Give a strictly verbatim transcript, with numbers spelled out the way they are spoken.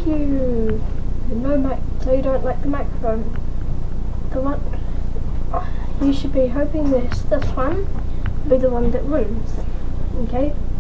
thank you. No mic, so you don't like the microphone. The one, oh, you should be hoping this, this one, will be the one that runs. Okay?